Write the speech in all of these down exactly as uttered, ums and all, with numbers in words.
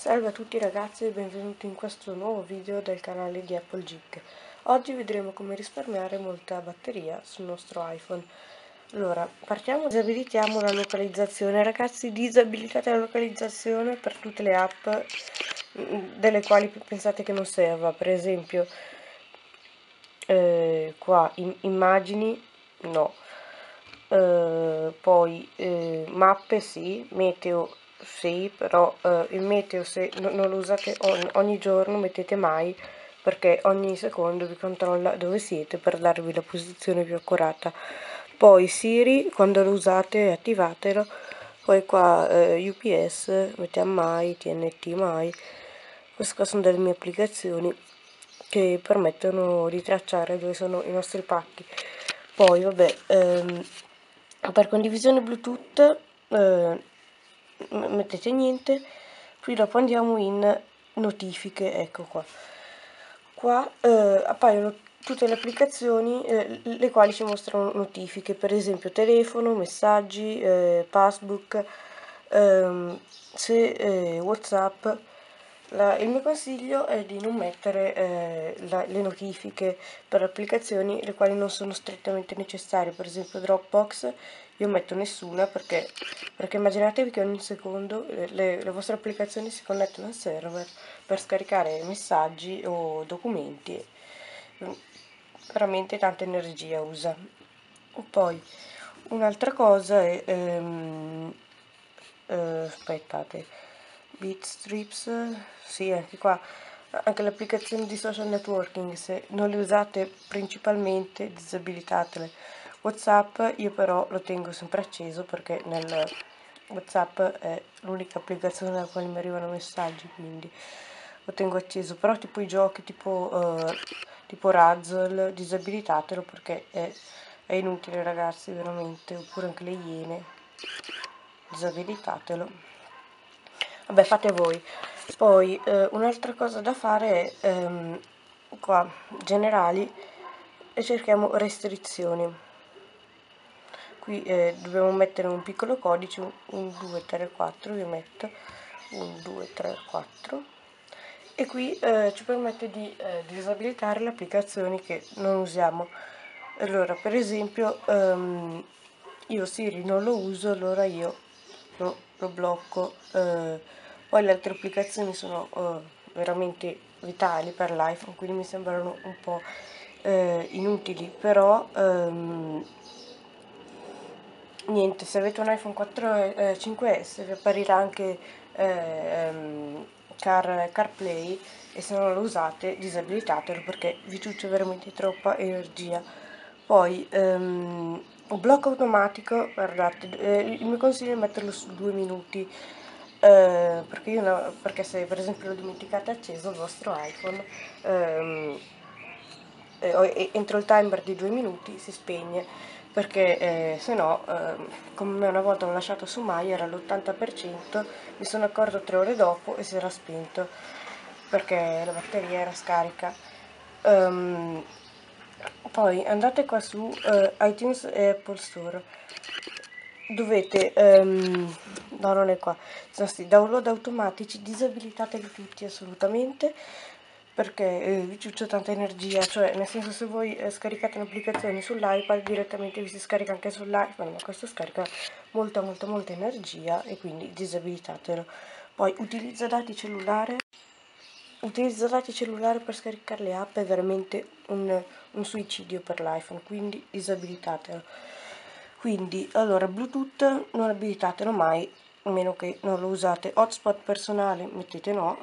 Salve a tutti ragazzi e benvenuti in questo nuovo video del canale di Applegeek. Oggi vedremo come risparmiare molta batteria sul nostro iPhone. Allora, partiamo, disabilitiamo la localizzazione. Ragazzi, disabilitate la localizzazione per tutte le app delle quali pensate che non serva. Per esempio, eh, qua, in, immagini, no. Eh, poi, eh, mappe, sì, meteo, sì, però eh, il meteo se no, non lo usate on, ogni giorno, mettete mai, perché ogni secondo vi controlla dove siete per darvi la posizione più accurata. Poi Siri, quando lo usate attivatelo. Poi qua eh, U P S, mettiamo mai, T N T mai. Queste qua sono delle mie applicazioni che permettono di tracciare dove sono i nostri pacchi. Poi vabbè, ehm, per condivisione Bluetooth eh, mettete niente. Poi dopo andiamo in notifiche, ecco qua. Qua eh, appaiono tutte le applicazioni eh, le quali ci mostrano notifiche, per esempio telefono, messaggi, eh, passbook, ehm, se eh, WhatsApp. La, il mio consiglio è di non mettere eh, la, le notifiche per applicazioni le quali non sono strettamente necessarie, per esempio Dropbox. Io metto nessuna perché, perché immaginatevi che ogni secondo le, le vostre applicazioni si connettono al server per scaricare messaggi o documenti. Veramente tanta energia usa. Poi un'altra cosa è ehm, eh, aspettate, Bitstrips, sì, anche qua, anche le applicazioni di social networking, se non le usate principalmente disabilitatele. WhatsApp io però lo tengo sempre acceso perché nel WhatsApp è l'unica applicazione dalla quale mi arrivano messaggi, quindi lo tengo acceso. Però tipo i giochi tipo, uh, tipo Razzle, disabilitatelo perché è, è inutile ragazzi, veramente. Oppure anche le Iene, disabilitatelo. Vabbè, fate voi. Poi eh, un'altra cosa da fare è ehm, qua, generali, e cerchiamo restrizioni. Qui eh, dobbiamo mettere un piccolo codice, un due tre quattro, io metto un due tre quattro, e qui eh, ci permette di eh, disabilitare le applicazioni che non usiamo. Allora, per esempio, um, io Siri non lo uso, allora io lo, lo blocco. Eh, poi le altre applicazioni sono eh, veramente vitali per l'iPhone, quindi mi sembrano un po' eh, inutili, però ehm, niente, se avete un iPhone quattro, eh, cinque S vi apparirà anche eh, um, Car, CarPlay, e se non lo usate disabilitatelo perché vi ciuccia veramente troppa energia. Poi um, un blocco automatico, guardate, eh, il mio consiglio è metterlo su due minuti, eh, perché, io no, perché se per esempio lo dimenticate acceso il vostro iPhone, ehm, eh, entro il timer di due minuti si spegne, perché eh, se no, eh, come me una volta l'ho lasciato su mai, era all'ottanta per cento, mi sono accorto tre ore dopo e si era spento perché la batteria era scarica. Um, poi andate qua su uh, iTunes e Apple Store, dovete um, no, non è qua, sono sti download automatici, disabilitateli tutti assolutamente, perché eh, vi ciuccia tanta energia, cioè nel senso, se voi eh, scaricate un'applicazione sull'iPad direttamente vi si scarica anche sull'iPhone, ma questo scarica molta molta molta energia e quindi disabilitatelo. Poi utilizza dati cellulare. Utilizzare dati cellulare per scaricare le app è veramente un, un suicidio per l'iPhone, quindi disabilitatelo. Quindi, allora, Bluetooth non abilitatelo mai, a meno che non lo usate. Hotspot personale mettete no.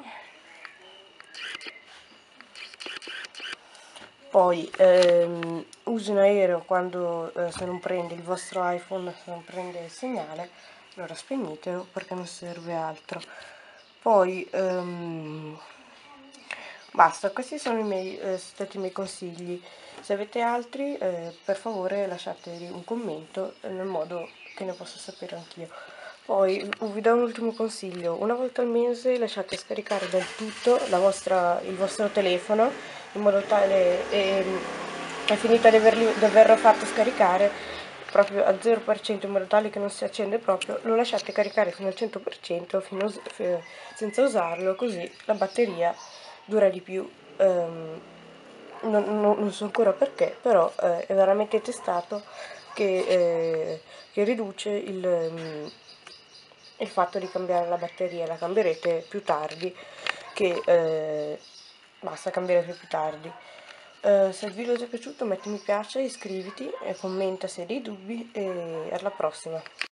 Poi ehm, uso in aereo quando eh, se non prende il vostro iPhone, se non prende il segnale, allora spegnetelo perché non serve altro. Poi ehm, basta, questi sono i miei, eh, stati i miei consigli. Se avete altri, eh, per favore lasciate un commento nel modo che ne posso sapere anch'io. Poi vi do un ultimo consiglio: una volta al mese lasciate scaricare del tutto la vostra, il vostro telefono, in modo tale, e, è finita di, averli, di averlo fatto scaricare, proprio a zero per cento in modo tale che non si accende proprio, lo lasciate caricare fino al cento per cento fino a, senza usarlo, così la batteria dura di più. Um, non, non, non so ancora perché, però eh, è veramente testato che, eh, che riduce il, um, il fatto di cambiare la batteria. La cambierete più tardi, che eh, basta cambiare più tardi. Uh, se il video ti è piaciuto metti mi piace, iscriviti e commenta se hai dei dubbi, e alla prossima.